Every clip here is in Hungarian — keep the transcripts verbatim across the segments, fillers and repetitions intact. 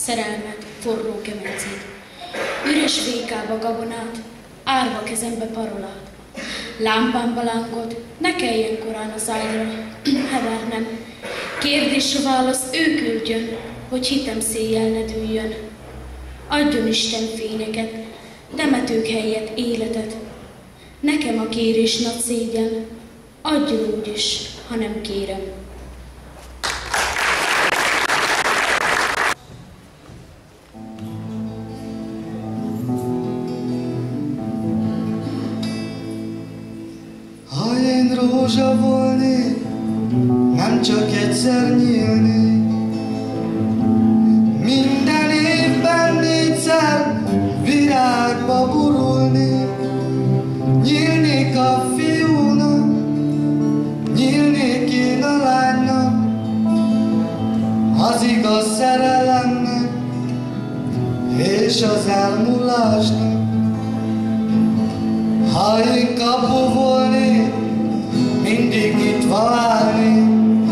szerelmet, forró kemencét, üres vékába gabonát, árva kezembe parolát, lámpámba lángot, ne keljen korán az ágyra, hevernem, kérdés a válasz ő küldjön, hogy hitem széjjel ne dűljön. Adjon Isten fényeket, temetők helyett életet, nekem a kérés nagy szégyen, adjon úgy is, ha nem kérem. Ha én rózsa volnék, nem csak egyszer nyílnék, minden évben négyszer virágba borulnék. Nyílnék a fiúnak, nyílnék én a lánynak, az igaz szerelemnek és az elmúlásnak. Ha én kapu volnék, mindig nyitva állnék,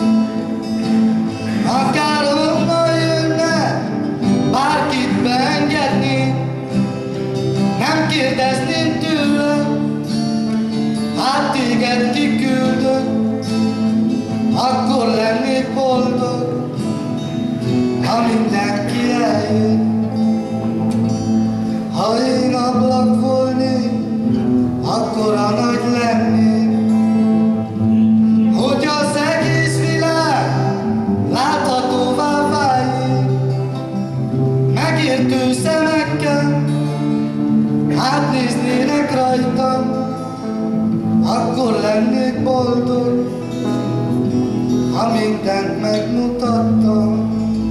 akár onnan jönne, bárkit beengednék. Nem kérdezném tőle, hát téged kiküldök, akkor lennék boldog, ha mindenki eljön. Ha én ablak volnék, akkor a nagy lennék, hogy az egész világ láthatóvá váljék. Megértő szemekkel átnéznének rajtam, akkor lennék boldog, ha mindent megmutattam.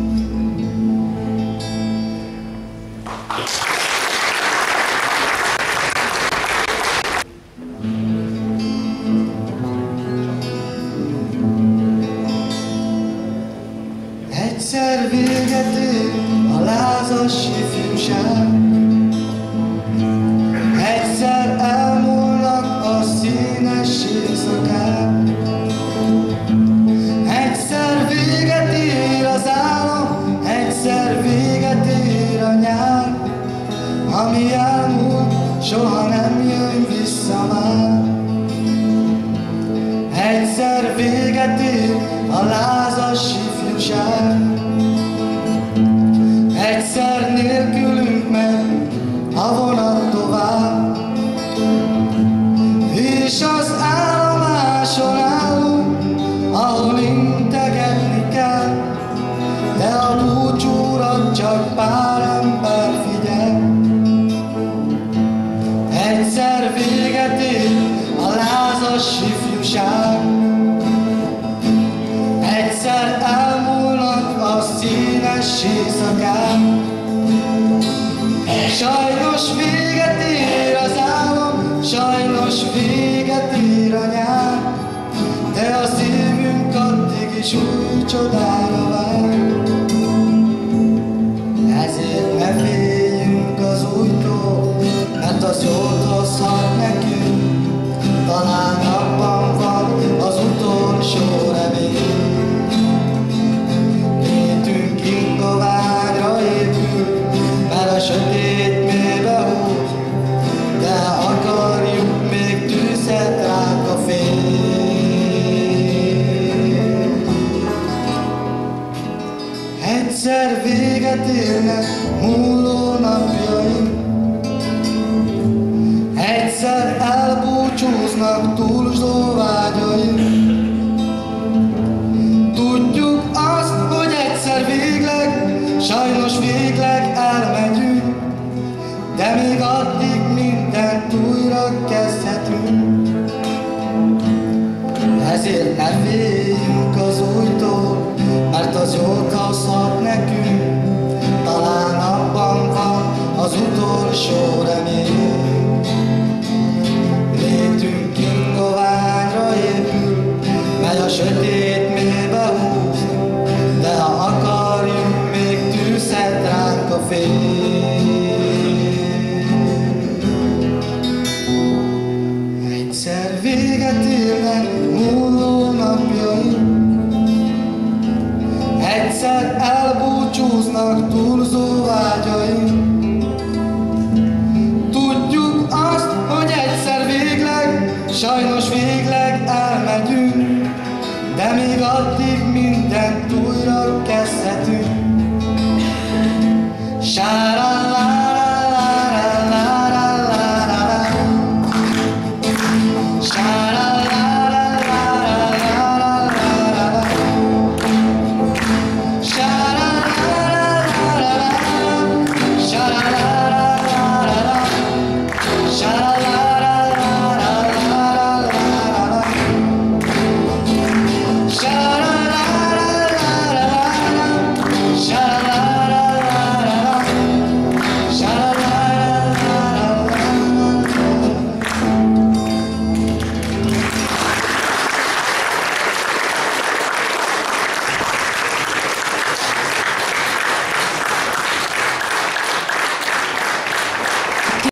Egyszer véget ér a lázas ifjúság, egyszer elmúlnak a színes éjszakák, egyszer véget ér az álom, egyszer véget ér a nyár, ami elmúlt, soha nem jön vissza már. Egyszer véget ér a lázas ifjúság, egyszer nélkülünk megy a vonat tovább, és az állomáson állunk, ahol integetni kell, de a búcsúra csak pár ember figyel. Egyszer véget ér a lázas ifjúság, egyszer elmúlnak a színes éjszakák. Sajnos véget ér az álom, sajnos véget ér a nyár, de a szívünk addig is új csodára vár. Ezért ne féljünk az újtól, mert az jót hozhat nekünk, talán abban van az utolsó remény. Létünk ingoványra épül, mert a sötét mélybe húz, de akarjuk, még tűzhet ránk a fény. Egyszer véget érnek múló napjaink, egyszer elbúcsúznak túlzó vágyaink. Tudjuk azt, hogy egyszer végleg, sajnos végleg elmegyünk, de még addig mindent újra kezdhetünk. Ezért ne féljünk az újtól, mert az jót hozhat nekünk, talán abban van az utolsó remény. Létünk ingoványra épül, megy a sötét mélybe húz, de ha akarjuk, még tűzhet ránk a fény. Egyszer véget érnek múló napjaink, egyszer elbúcsúznak túlzó nyár